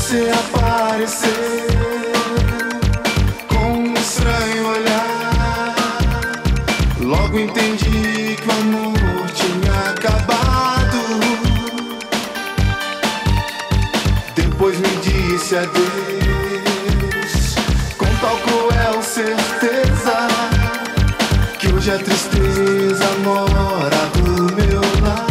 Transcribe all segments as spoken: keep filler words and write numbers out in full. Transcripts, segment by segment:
você apareceu com um estranho olhar. Logo entendi que o amor tinha acabado. Depois me disse adeus com tal cruel certeza que hoje a tristeza mora do meu lado.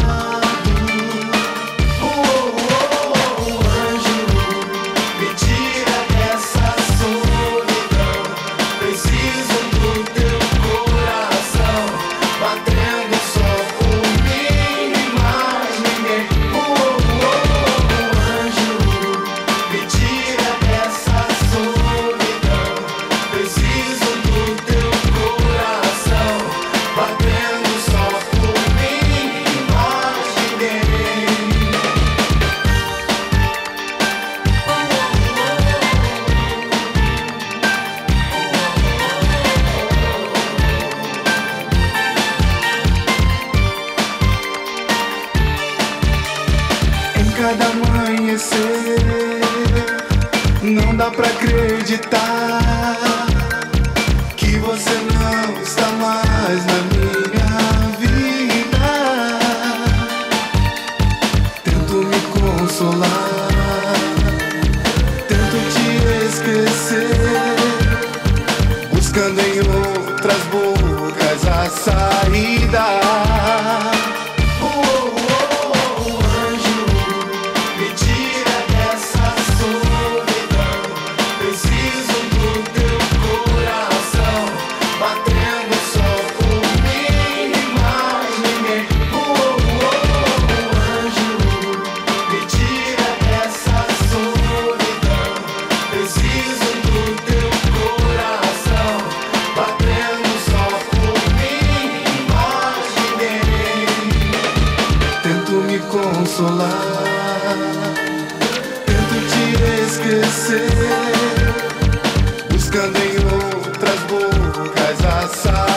Cada amanhecer não dá pra acreditar que você não está mais na minha vida. Tento me consolar, tento te esquecer, buscando em outras bocas a saída. Consolar, tento te esquecer, buscando em outras bocas a saída.